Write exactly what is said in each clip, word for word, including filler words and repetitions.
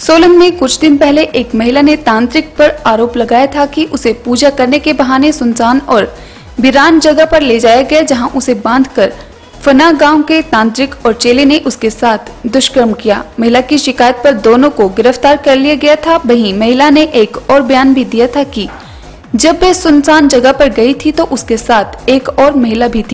सोलन में कुछ दिन पहले एक महिला ने तांत्रिक पर आरोप लगाया था कि उसे पूजा करने के बहाने सुनसान और वीरान जगह पर ले जाया गया, जहां उसे बांधकर फना गांव के तांत्रिक और चेले ने उसके साथ दुष्कर्म किया। महिला की शिकायत पर दोनों को गिरफ्तार कर लिया गया था। वहीं महिला ने एक और बयान भी दिया था कि जब वह सुनसान जगह पर गई थी तो उसके साथ एक और महिला भी थी।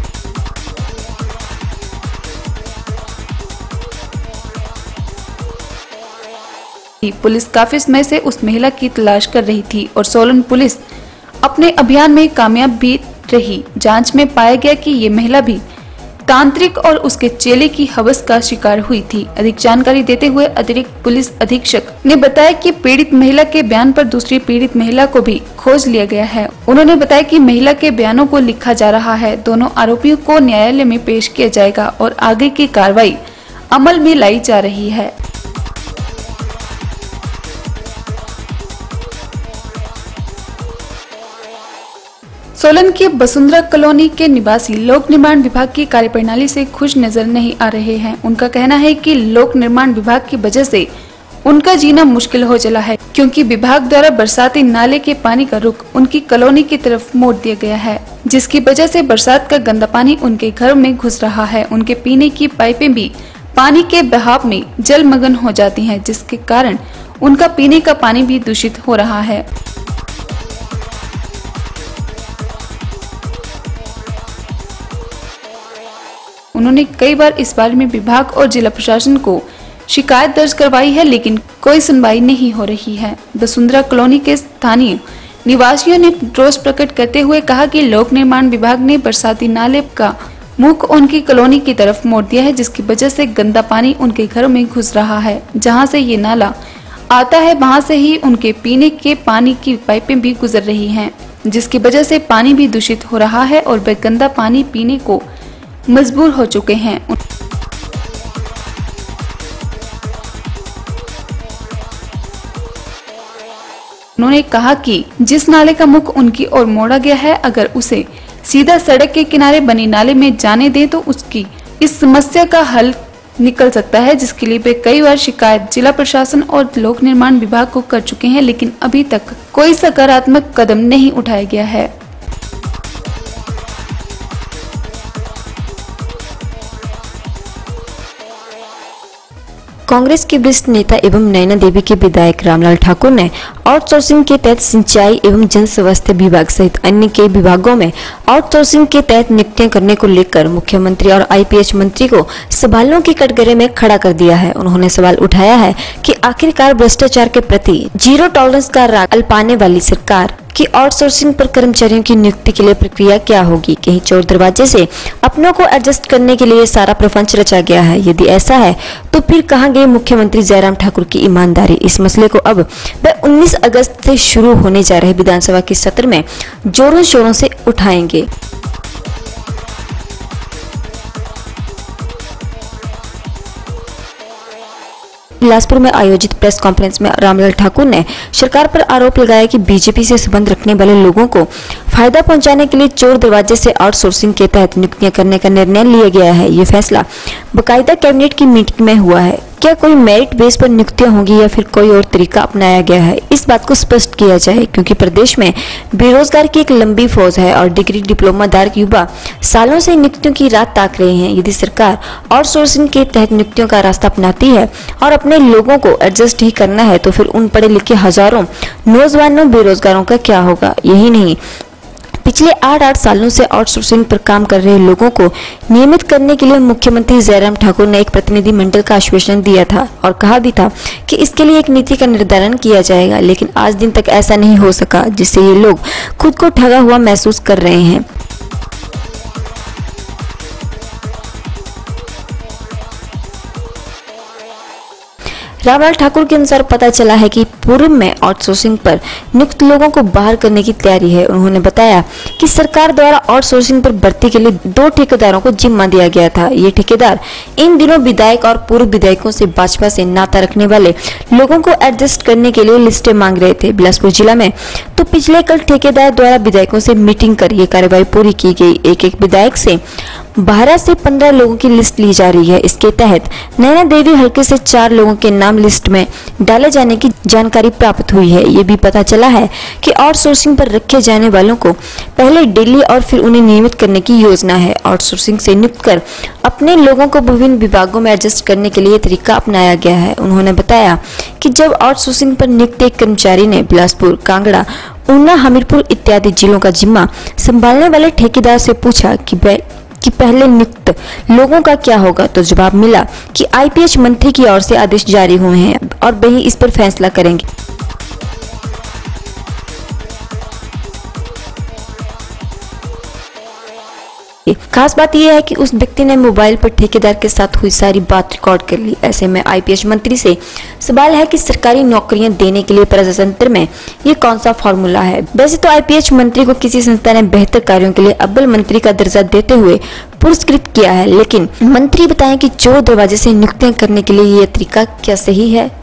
पुलिस काफी समय से उस महिला की तलाश कर रही थी और सोलन पुलिस अपने अभियान में कामयाब भी रही। जांच में पाया गया कि ये महिला भी तांत्रिक और उसके चेले की हवस का शिकार हुई थी। अधिक जानकारी देते हुए अतिरिक्त पुलिस अधीक्षक ने बताया कि पीड़ित महिला के बयान पर दूसरी पीड़ित महिला को भी खोज लिया गया है। उन्होंने बताया कि महिला के बयानों को लिखा जा रहा है। दोनों आरोपियों को न्यायालय में पेश किया जाएगा और आगे की कार्रवाई अमल में लाई जा रही है। सोलन के वसुंधरा कॉलोनी के निवासी लोक निर्माण विभाग की कार्यप्रणाली से खुश नजर नहीं आ रहे हैं। उनका कहना है कि लोक निर्माण विभाग की वजह से उनका जीना मुश्किल हो चला है, क्योंकि विभाग द्वारा बरसाती नाले के पानी का रुख उनकी कॉलोनी की तरफ मोड़ दिया गया है, जिसकी वजह से बरसात का गंदा पानी उनके घर में घुस रहा है। उनके पीने की पाइपें भी पानी के बहाव में जलमग्न हो जाती हैं, जिसके कारण उनका पीने का पानी भी दूषित हो रहा है। उन्होंने कई बार इस बारे में विभाग और जिला प्रशासन को शिकायत दर्ज करवाई है, लेकिन कोई सुनवाई नहीं हो रही है। वसुंधरा कॉलोनी के स्थानीय निवासियों ने रोष प्रकट करते हुए कहा कि लोक निर्माण विभाग ने बरसाती नाले का मुख उनकी कॉलोनी की तरफ मोड़ दिया है, जिसकी वजह से गंदा पानी उनके घरों में घुस रहा है। जहां से ये नाला आता है वहां से ही उनके पीने के पानी की पाइपें भी गुजर रही हैं, जिसकी वजह से पानी भी दूषित हो रहा है और वे गंदा पानी पीने को मजबूर हो चुके हैं। उन्होंने कहा कि जिस नाले का मुख उनकी ओर मोड़ा गया है, अगर उसे सीधा सड़क के किनारे बनी नाले में जाने दें तो उसकी इस समस्या का हल निकल सकता है, जिसके लिए वे कई बार शिकायत जिला प्रशासन और लोक निर्माण विभाग को कर चुके हैं, लेकिन अभी तक कोई सकारात्मक कदम नहीं उठाया गया है। कांग्रेस के वरिष्ठ नेता एवं नैना देवी के विधायक रामलाल ठाकुर ने आउटसोर्सिंग के तहत सिंचाई एवं जन स्वास्थ्य विभाग सहित अन्य कई विभागों में आउटसोर्सिंग के तहत नियुक्तियां करने को लेकर मुख्यमंत्री और आईपीएच मंत्री को सवालों के कटघरे में खड़ा कर दिया है। उन्होंने सवाल उठाया है कि आखिरकार भ्रष्टाचार के प्रति जीरो टॉलरेंस का राग अल्पाने वाली सरकार कि आउटसोर्सिंग पर कर्मचारियों की नियुक्ति के लिए प्रक्रिया क्या होगी। कहीं चोर दरवाजे से अपनों को एडजस्ट करने के लिए सारा प्रपंच रचा गया है। यदि ऐसा है तो फिर कहां गई मुख्यमंत्री जयराम ठाकुर की ईमानदारी। इस मसले को अब वह उन्नीस अगस्त से शुरू होने जा रहे विधानसभा के सत्र में जोरों शोरों से उठाएंगे। बिलासपुर में आयोजित प्रेस कॉन्फ्रेंस में रामलाल ठाकुर ने सरकार पर आरोप लगाया कि बीजेपी से संबंध रखने वाले लोगों को फायदा पहुंचाने के लिए चोर दरवाजे से आउटसोर्सिंग के तहत नियुक्तियां करने का निर्णय लिया गया है। ये फैसला बाकायदा कैबिनेट की मीटिंग में हुआ है। क्या कोई मेरिट बेस पर नियुक्तियां होगी या फिर कोई और तरीका अपनाया गया है, इस बात को स्पष्ट किया जाए, क्योंकि प्रदेश में बेरोजगार की एक लंबी फौज है और डिग्री डिप्लोमाधार युवा सालों से नियुक्तियों की राह ताक रहे हैं। यदि सरकार आउटसोर्सिंग के तहत नियुक्तियों का रास्ता अपनाती है और अपने लोगों को एडजस्ट ही करना है, तो फिर उन पढ़े लिखे हजारों नौजवानों बेरोजगारों का क्या होगा। यही नहीं, पिछले आठ आठ सालों से आउटसोर्सिंग पर काम कर रहे लोगों को नियमित करने के लिए मुख्यमंत्री जयराम ठाकुर ने एक प्रतिनिधि मंडल का आश्वासन दिया था और कहा भी था कि इसके लिए एक नीति का निर्धारण किया जाएगा, लेकिन आज दिन तक ऐसा नहीं हो सका, जिससे ये लोग खुद को ठगा हुआ महसूस कर रहे हैं। रामलाल ठाकुर के अनुसार पता चला है कि पूर्व में आउटसोर्सिंग पर नियुक्त लोगों को बाहर करने की तैयारी है। उन्होंने बताया कि सरकार द्वारा आउटसोर्सिंग पर भर्ती के लिए दो ठेकेदारों को जिम्मा दिया गया था। ये ठेकेदार इन दिनों विधायक और पूर्व विधायकों से भाजपा से नाता रखने वाले लोगों को एडजस्ट करने के लिए लिस्टें मांग रहे थे। बिलासपुर जिला में तो पिछले कल ठेकेदार द्वारा विधायकों से मीटिंग कर ये कार्रवाई पूरी की गई। एक एक विधायक से बारह से पंद्रह लोगों की लिस्ट ली जा रही है। इसके तहत नैना देवी हल्के से चार लोगों के नाम लिस्ट में डाले जाने की जानकारी प्राप्त हुई है। ये भी पता चला है कि आउटसोर्सिंग पर रखे जाने वालों को पहले दिल्ली और फिर उन्हें नियमित करने की योजना है। आउटसोर्सिंग से नियुक्त कर अपने लोगों को विभिन्न विभागों में एडजस्ट करने के लिए तरीका अपनाया गया है। उन्होंने बताया कि जब आउटसोर्सिंग पर नियुक्त एक कर्मचारी ने बिलासपुर, कांगड़ा, ऊना, हमीरपुर इत्यादि जिलों का जिम्मा संभालने वाले ठेकेदार से पूछा कि कि पहले नियुक्त लोगों का क्या होगा, तो जवाब मिला कि आईपीएच मंत्री की ओर से आदेश जारी हुए हैं और वही इस पर फैसला करेंगे। खास बात यह है कि उस व्यक्ति ने मोबाइल पर ठेकेदार के साथ हुई सारी बात रिकॉर्ड कर ली। ऐसे में आईपीएच मंत्री से सवाल है कि सरकारी नौकरियां देने के लिए प्रजातंत्र में ये कौन सा फॉर्मूला है। वैसे तो आईपीएच मंत्री को किसी संस्था ने बेहतर कार्यों के लिए अव्वल मंत्री का दर्जा देते हुए पुरस्कृत किया है, लेकिन मंत्री बताएं कि चोर दरवाजे से नियुक्तियां करने के लिए ये तरीका क्या सही है।